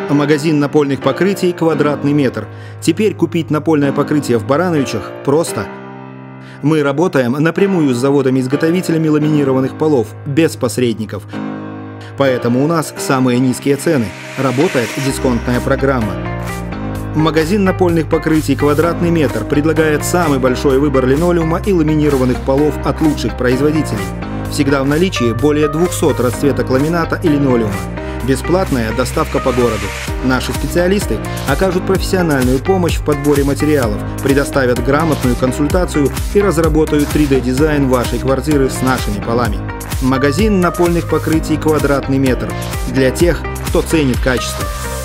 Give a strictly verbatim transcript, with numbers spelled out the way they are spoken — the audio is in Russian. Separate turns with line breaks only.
Магазин напольных покрытий «Квадратный метр». Теперь купить напольное покрытие в Барановичах просто. Мы работаем напрямую с заводами-изготовителями ламинированных полов, без посредников. Поэтому у нас самые низкие цены. Работает дисконтная программа. Магазин напольных покрытий «Квадратный метр» предлагает самый большой выбор линолеума и ламинированных полов от лучших производителей. Всегда в наличии более двухсот расцветок ламината и линолеума. Бесплатная доставка по городу. Наши специалисты окажут профессиональную помощь в подборе материалов, предоставят грамотную консультацию и разработают три дэ дизайн вашей квартиры с нашими полами. Магазин напольных покрытий «Квадратный метр» для тех, кто ценит качество.